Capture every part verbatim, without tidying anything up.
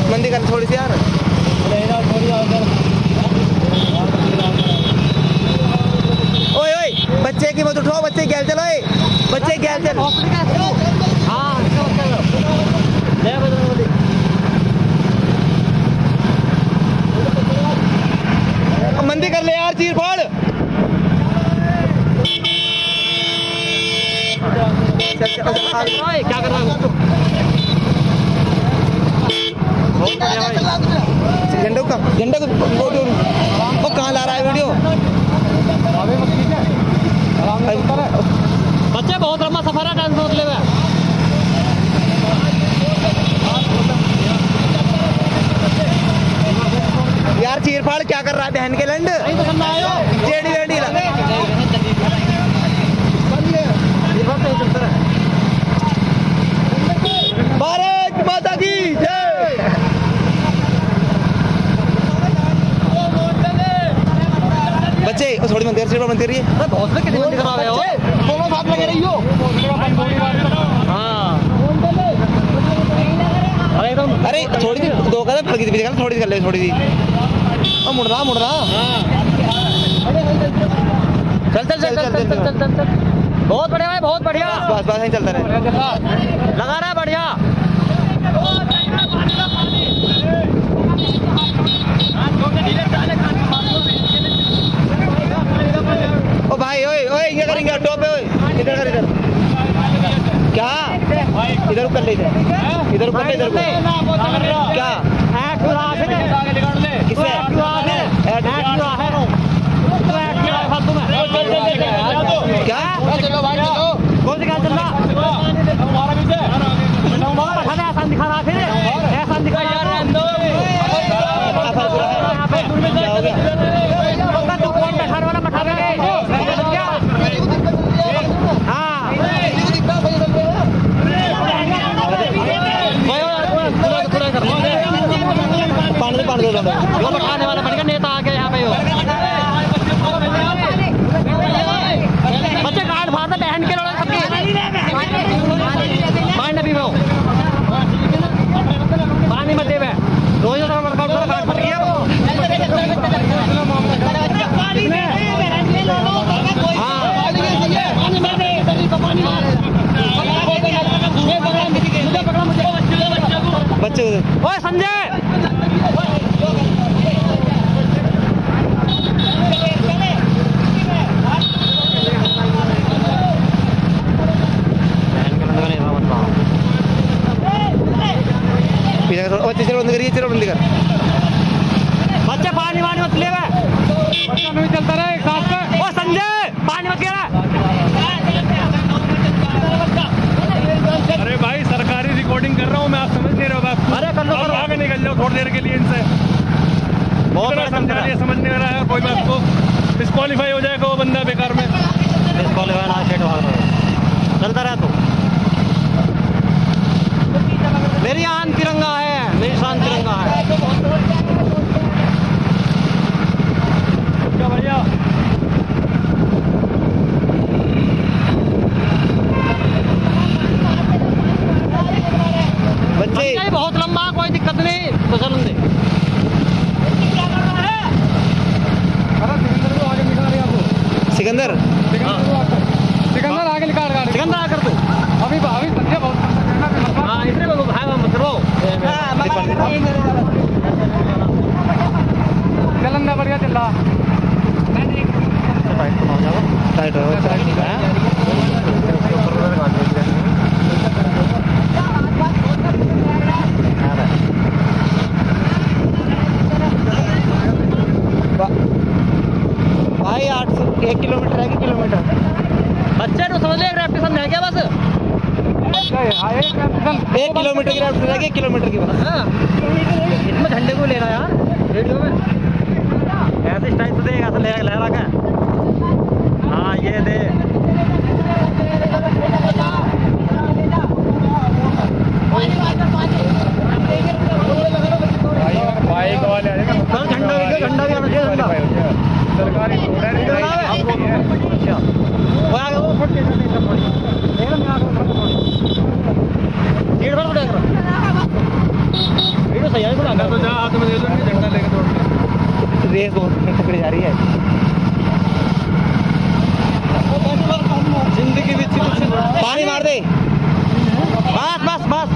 मंदी कर थोड़ी सी यार। ओए ओए बच्चे की मत उठाओ, बच्चे गैल चलो, बच्चे गैल चल। हाँ मंदी कर ले यार, चीर फाड़। क्या कर रहा है झंडे का झंडे को वो कहाँ ला रहा है वीडियो? बच्चे बहुत लंबा सफर है डांस बदले हुए। यार चीर फाड़ क्या कर रहा है बहन के लंड? जेडी वेडी भारत माता की जय। बच्चे थोड़ी मंदिर से मंदिर है बहुत में कितनी मंदिर करा रहे हो? दोनों साथ लगे रही हो। हाँ अरे एकदम अरे थोड़ी सी दो कदम फड़की थी, थोड़ी सी कर ले, थोड़ी सी और मुड़ रहा मुड़ रहा। चल चल चल चल चल चल चल चल बहुत बढ़िया है, बहुत बढ़िया। बस बस नहीं चलता रहे, लगा रहा है बढ़िया। ओ भाई ओए ओए ये करेंगे टॉप है, ओए इधर कर, इधर क्या इधर कर ले, इधर इधर कर ले, इधर क्या किससे क्या चलो भाई चलो कौन सी गाड़ी चल रहा ऐसा दिखा रहा फिर ऐसा दिखा यार तू कौन बैठा वाला बैठा हाँ पानी पानी दो वो बैठाने वाला बन गया नेता आ गया यहाँ पे। बच्चे कार्ड फाड़ते बहन के लोग सबके माइंड भी वो पानी मत देवे रोज वर्कआउट करो, कार्ड फट गया वो। बच्चे ओए संजय बच्चे बंद करिए, चलो बंद कर। बच्चे पानी वानी मत ले नहीं चलता रहे साथ में। ओ संजय पानी मत गिरा। अरे भाई सरकारी रिकॉर्डिंग कर रहा हूँ मैं, आप समझ नहीं रहे हो। अरे कर लो करो, आगे निकल जाओ थोड़ी देर के लिए इनसे। बहुत बड़ा समझा लिया, समझ नहीं रहा है कोई बात को। डिस्क्वालीफाई हो जाएगा वो बंदा बेकार में। डिस्क्वालीफाई ना शेट भाग चलता रहा तू। मेरी आन तिरंगा है, मेरी शान तिरंगा है। क्या भैया बच्चे बहुत लंबा, कोई दिक्कत नहीं, तो चलन दे। सिकंदर सिकंदर आगे निकाल गाड़ी, सिकंदर आकर तू अभी अभी संजय बहुत हाँ इसलिए बोलो भाई मतलब चलन ना बढ़िया चल रहा। टाइट भाई आठ सौ एक किलोमीटर है कि किलोमीटर? बच्चे तो समझ ले रैप्ट समझ गया बस। एक किलोमीटर की रैप्ट है, एक किलोमीटर की बस। इसमें झंडे को लेना यार वीडियो में ऐसे स्टाइल से देगा, ऐसा लहरा लहरा का। हाँ ये दे बाइक वाले झंडा झंडा भी आना चाहिए, झंडा सरकारी वीडियो सही ले जाए थोड़ा तो जा हाथ में दे दो झंडा लेके दौड़ के। रेस बहुत तकड़ी जा रही है। जिंदगी में पानी मार दे। बस बस बस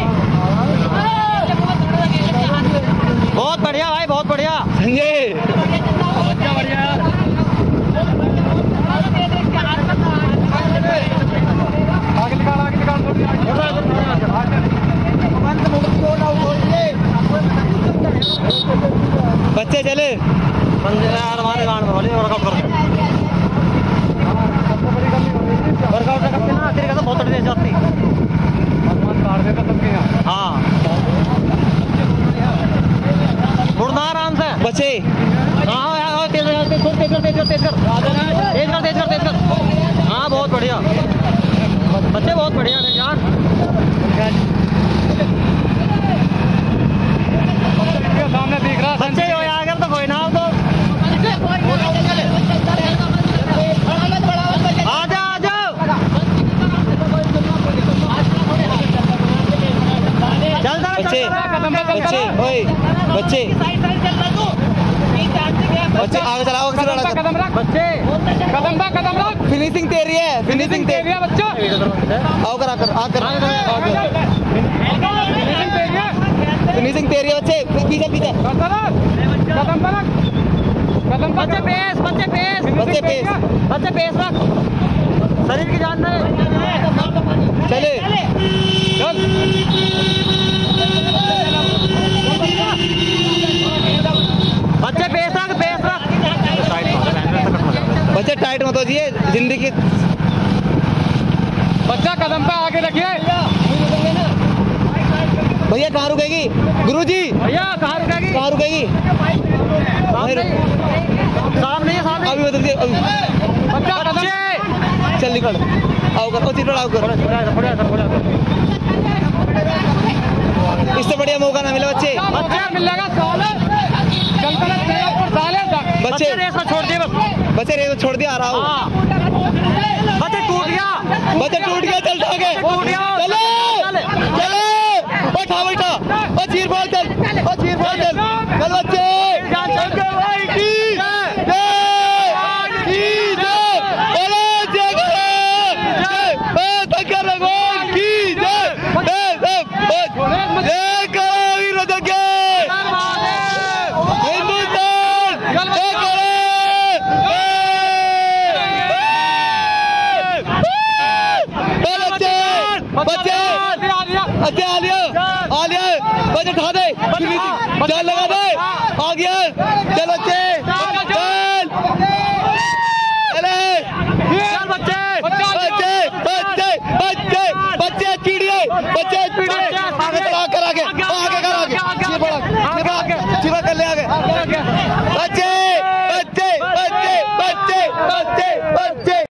बहुत बढ़िया भाई, बहुत बढ़िया संजय क्या बढ़िया यार। आगे निकाल आगे निकाल बच्चे चले बंदे यार हमारे गांव में वाले वर्कआउट करते वर्कआउट करते ना तेरे का तो बहुत तेज जाती। काट देता सबके यहाँ। हाँ मुड़ना आराम से बच्चे। हाँ यार तेज तेज तेज कर तेज कर तेज कर तेज कर तेज कर तेज कर तेज कर। हाँ बहुत बढ़िया बच्चे, बहुत बढ़िया है जान। सामने दिख रहा बच्चे हो अगर तो कोई ना हो तो आ जाओ आ जाओ। चल चल बच्चे बच्चे ओए बच्चे बच्चे आगे चलाओ आगे चलाओ। कदम रख बच्चे कदम रख कदम रख। फिनिशिंग तेरी है, फिनिशिंग तेरी है बच्चा आओ कर आकर आकर फिनिशिंग तेरी है। फिनिशिंग तेरी है बच्चे। पीछे पीछे कदम पर रख कदम पर बच्चे पेस बच्चे पेस बच्चे पेस बच्चे पेस रख शरीर की जान दे। चले चल बच्चे पेस रख पेस रख। बच्चे टाइट मत हो जिए जिंदगी। बच्चा कदम पे आगे रखिए। भैया कहाँ रुकेगी गुरुजी? भैया कहाँ रुकेगी? कहाँ रुकेगी? सामने सामने सामने अभी बदल दिए अभी। बच्चा बच्चे चल निकल आओ कर ओ चित्र आओ कर। इससे बढ़िया मौका ना मिले बच्चे। बच्चा मिलेगा साले चलते रहते साले बच्चे रेस में छोड़ दिए बस। बच्चे रेस छोड़ दिया आ रहा हूँ। हाँ बच्चे टूट गया बच्चे टूट गया चल आगे टूट गया चले चले बैठा बैठा ओ चीर बोल चल ओ चीर बोल चल चल बच्चे बच्चे अच्छे आ लिया आ लिया बच्चे उठा दे जान लगा दे आ गया चल बच्चे चल चल बच्चे बच्चे बच्चे बच्चे बच्चे चिड़िए बच्चे चिड़िए आगे चला कर आगे आगे कर आगे चिपड़ा चिपड़ा कर ले आगे बच्चे